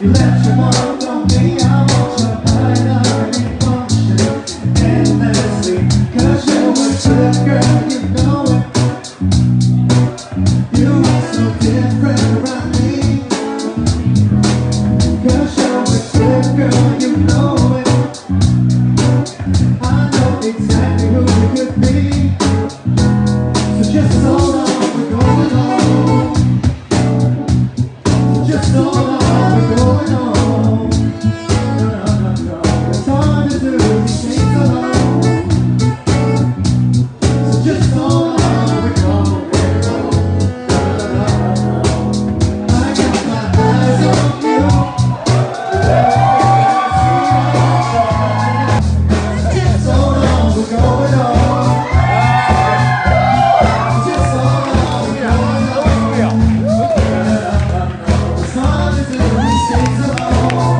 You left your mark on me, I want your minority function endlessly. 'Cause you're a good girl, you know it. You are so different around me. 'Cause you're a good girl, you know it. I know exactly who you could be. So just hold on, we're going home. So just hold on, we're going home. No, no, no, no. It's hard to do these things alone. So just hold on, we're going home. No, no, no, no, no. I got my eyes on you. Just hold on, we're going home. Just hold on, we're going home. It's hard to do these things alone.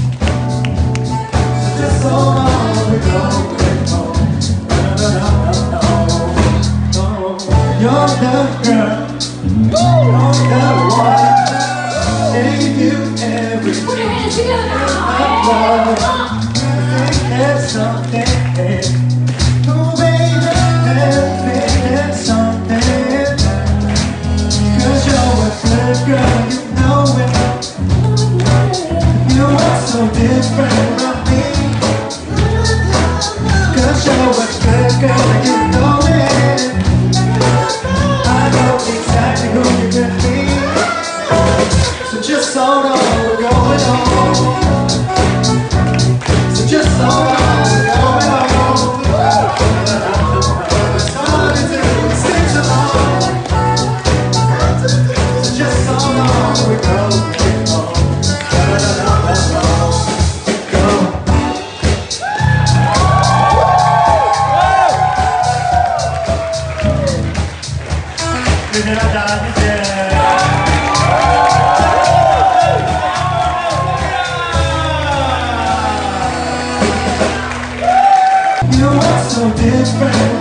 So just hold on, we're going home. No, no, no, no, no. You're the girl, you're the one. Gave you everything. Put your hands together now. There's something, oh baby, there's something. 'Cause you're a good girl, you know it. You are so different from me. 'Cause you're a good girl, you know it. I know exactly who you could be. So just hold on, we're going home. So just hold on, we're going home. It's hard to do these things alone. So just hold on, we're going home. Go. You are so different.